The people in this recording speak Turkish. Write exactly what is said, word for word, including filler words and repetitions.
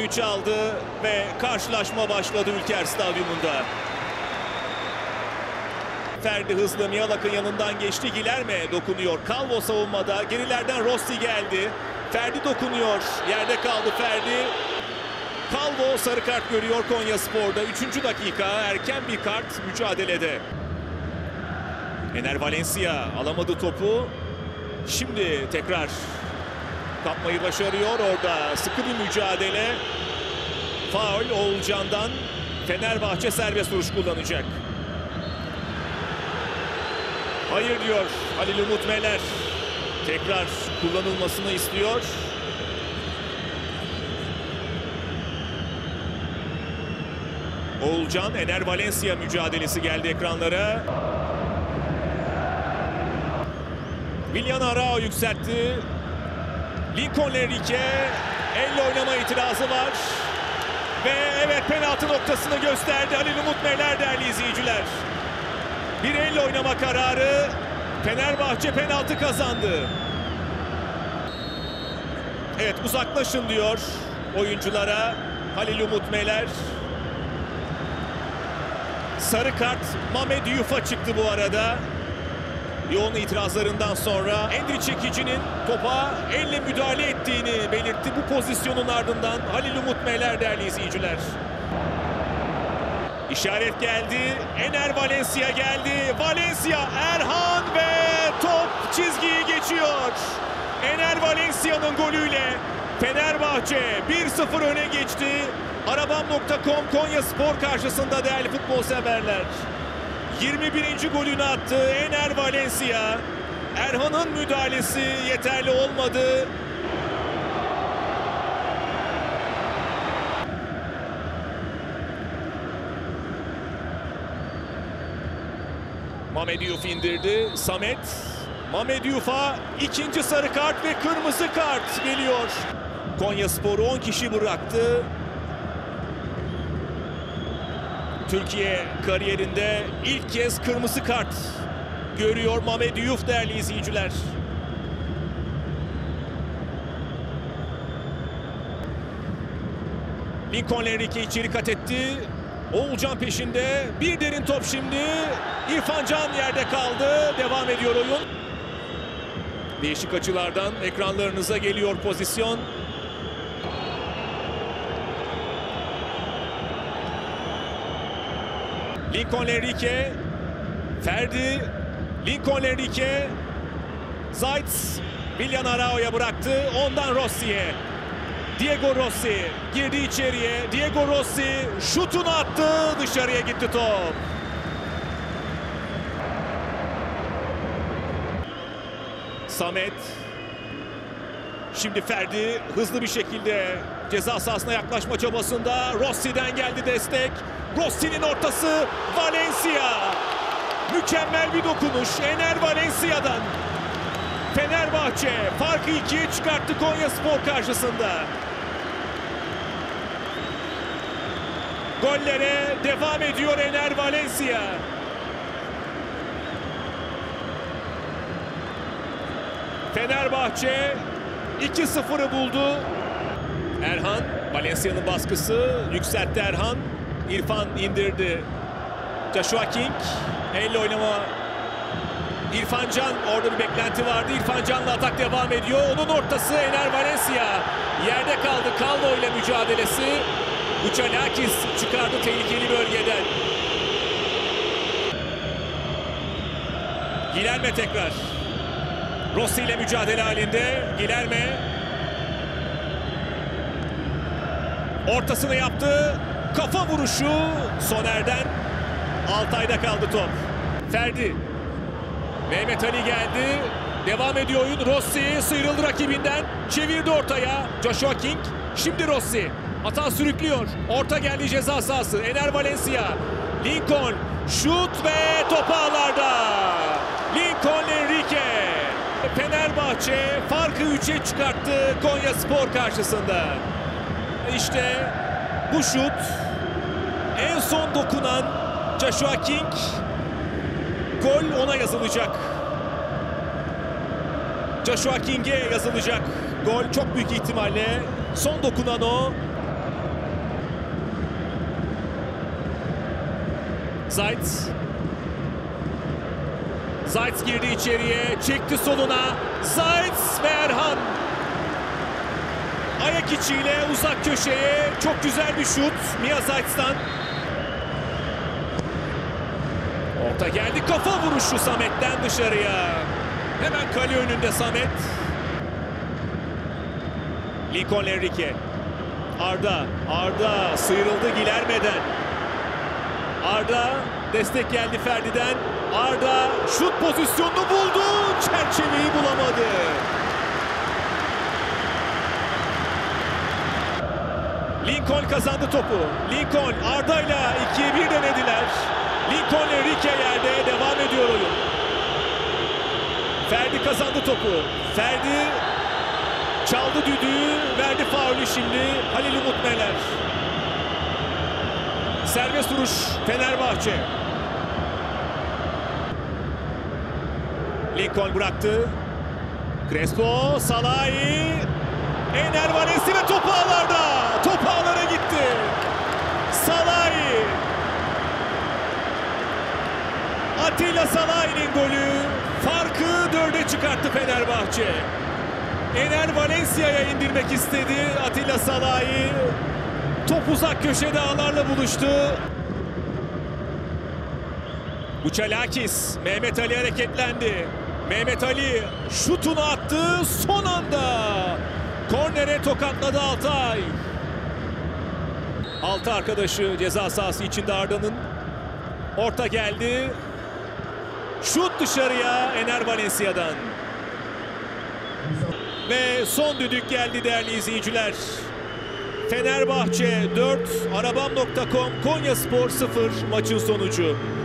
düdüğü çaldı ve karşılaşma başladı Ülker Stadyumunda. Ferdi hızlı Miyalak'ın yanından geçti. Gilerme dokunuyor. Calvo savunmada. Gerilerden Rossi geldi. Ferdi dokunuyor. Yerde kaldı Ferdi. Calvo sarı kart görüyor Konyaspor'da. Üçüncü dakika, erken bir kart mücadelede. Ener Valencia alamadı topu. Şimdi tekrar kapmayı başarıyor. Orada sıkı bir mücadele. Faul Oğulcan'dan. Fenerbahçe serbest vuruş kullanacak. Hayır diyor Halil Umut Meler. Tekrar kullanılmasını istiyor. Oğulcan, Ener Valencia mücadelesi geldi ekranlara. Willian Arao yükseltti. Lincoln Enrique elle oynama itirazı var. Ve evet, penaltı noktasını gösterdi Halil Umut Meler değerli izleyiciler. Bir elle oynama kararı. Fenerbahçe penaltı kazandı. Evet, uzaklaşın diyor oyunculara Halil Umut Meler. Sarı kart Mehmet Diouf'a çıktı bu arada. Yoğun itirazlarından sonra Endri Çekici'nin topa elle müdahale ettiğini belirtti. Bu pozisyonun ardından Halil Umut Meler değerli izleyiciler. İşaret geldi. Ener Valencia geldi. Valencia, Erhan ve top çizgiyi geçiyor. Ener Valencia'nın golüyle Fenerbahçe bir sıfır öne geçti. Arabam nokta com Konyaspor karşısında değerli futbol severler. yirmi birinci golünü attı Ener Valencia. Erhan'ın müdahalesi yeterli olmadı. Mehmet Diouf indirdi. Samet. Mehmet Diouf'a ikinci sarı kart ve kırmızı kart geliyor. Konyaspor'u on kişi bıraktı. Türkiye kariyerinde ilk kez kırmızı kart görüyor Mehmet Diouf değerli izleyiciler. Lincoln Enrique içeri kat etti. Oğulcan peşinde. Bir derin top şimdi. İrfan Can yerde kaldı. Devam ediyor oyun. Değişik açılardan ekranlarınıza geliyor pozisyon. Lincoln Enrique. Ferdi. Lincoln Enrique. Zayt. Willian Arao'ya bıraktı. Ondan Rossi'ye. Diego Rossi girdi içeriye. Diego Rossi şutunu attı. Dışarıya gitti top. Samet. Şimdi Ferdi hızlı bir şekilde ceza sahasına yaklaşma çabasında. Rossi'den geldi destek. Rossi'nin ortası. Valencia. Mükemmel bir dokunuş Ener Valencia'dan. Fenerbahçe farkı ikiye çıkarttı Konyaspor karşısında. Gollere devam ediyor Ener Valencia. Fenerbahçe iki sıfırı buldu. Erhan, Valencia'nın baskısı yükseltti Erhan. İrfan indirdi. Joshua King, elle oynama. İrfan Can, orada bir beklenti vardı. İrfan Can'la atak devam ediyor. Onun ortası Ener Valencia. Yerde kaldı. Calvo ile mücadelesi. Uçalakis çıkardı tehlikeli bölgeden. Gilerme tekrar. Rossi ile mücadele halinde. Gilerme. Ortasını yaptı. Kafa vuruşu Soner'den. Altay'da kaldı top. Ferdi. Mehmet Ali geldi. Devam ediyor oyun. Rossi sıyrıldı rakibinden. Çevirdi ortaya. Joshua King. Şimdi Rossi. Atan sürüklüyor. Orta geldi ceza sahası. Ener Valencia. Lincoln. Şut ve top ağlarda. Lincoln Enrique. Fenerbahçe farkı üçe çıkarttı Konyaspor karşısında. İşte bu şut. En son dokunan Joshua King. Gol ona yazılacak. Joshua King'e yazılacak. Gol çok büyük ihtimalle. Son dokunan o. Zayt. Zayt girdi içeriye. Çekti soluna. Zayt ve Erhan. Ayak içiyle uzak köşeye. Çok güzel bir şut. Mia Zayt'tan. Orta geldi. Kafa vuruşu Samet'ten dışarıya. Hemen kale önünde Samet. Lincoln Enrique. Arda. Arda sıyrıldı Gilerme'den. Arda destek geldi Ferdi'den. Arda şut pozisyonunu buldu. Çerçeveyi bulamadı. Lincoln kazandı topu. Lincoln Arda'yla ikiye bir denediler. Lincoln Enrique yerde, devam ediyor oyun. Ferdi kazandı topu. Ferdi çaldı düdüğü, verdi faulü şimdi. Halil Umut Meler. Serbest vuruş Fenerbahçe. Lincoln bıraktı. Crespo, Salahi. Ener Valencia ve top ağlarda. Top ağlara gitti. Salahi. Atilla Salahi'nin golü farkı dörde çıkarttı Fenerbahçe. Ener Valencia'ya indirmek istedi Atilla Salahi. Top uzak köşede ağlarla buluştu. Buçalakis, Mehmet Ali hareketlendi. Mehmet Ali şutunu attı son anda. Kornere tokatladı Altay. Altı arkadaşı ceza sahası içinde Arda'nın. Orta geldi. Şut dışarıya Ener Valencia'dan. Ve son düdük geldi değerli izleyiciler. Fenerbahçe dört, arabam nokta com, Konyaspor sıfır maçın sonucu.